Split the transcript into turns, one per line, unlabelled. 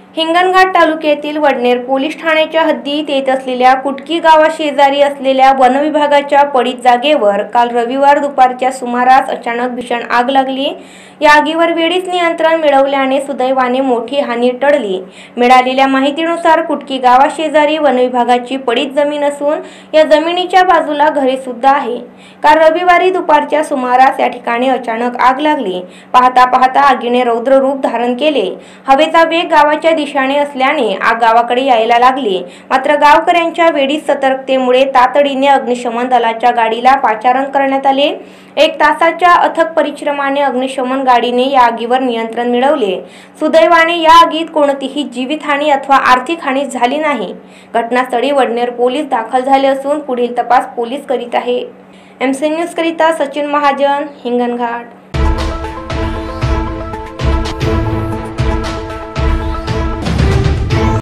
हिंगणघाट तालुक्यातील वडनेर पोलीस ठाण्याच्या हद्दीत येत असलेल्या कुटकी गावाशेजारी असलेल्या वनविभागाच्या पडीक जागेवर काल रविवार दुपारच्या सुमारास अचानक भीषण आग लागली। या आगीवर वेळीच नियंत्रण मिळवल्याने सुदैवाने मोठी हानी टळली। मिळालेल्या माहितीनुसार कुटकी गावाशेजारी वनविभागाची पडीक जमीन असून या जमिनीच्या बाजूला घरे सुद्धा आहे। काल रविवारी दुपारच्या सुमारास या ठिकाणी अचानक आग लागली। पाहता पाहता आगीने रौद्र रूप धारण केले। हवेचा वेग गावाच्या दिशेने असल्याने आग गावाकडे यायला लागली। मात्र गावकऱ्यांच्या वेळीच सतर्कतेमुळे तातडीने अग्निशमन दलाच्या गाडीला पाचारण करण्यात आले। 1 तासाच्या अथक परिश्रमाने अग्निशमन गाडीने या आगीवर नियंत्रण मिळवले। सुदैवाने या आगीत कोणतीही जीवितहानी अथवा आर्थिक हानी झाली नाही। घटनास्थळी वडनेर पोलीस दाखल झाले असून पुढील तपास पोलीस करीत आहे। MC न्यूज करिता सचिन महाजन, हिंगणघाट।